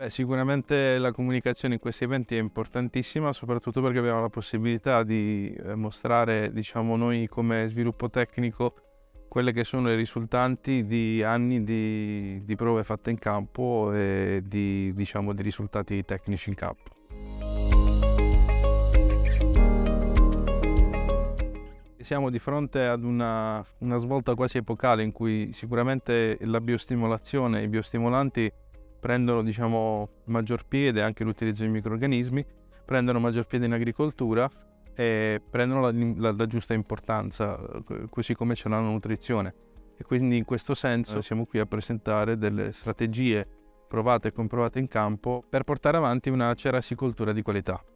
Sicuramente la comunicazione in questi eventi è importantissima, soprattutto perché abbiamo la possibilità di mostrare, diciamo, noi come sviluppo tecnico, quelle che sono le risultanti di anni di prove fatte in campo e diciamo, di risultati tecnici in campo. Siamo di fronte ad una svolta quasi epocale in cui sicuramente la biostimolazione e i biostimolanti prendono, diciamo, maggior piede, anche l'utilizzo di microrganismi, prendono maggior piede in agricoltura e prendono la giusta importanza, così come c'è la nutrizione. E quindi in questo senso siamo qui a presentare delle strategie provate e comprovate in campo per portare avanti una cerasicoltura di qualità.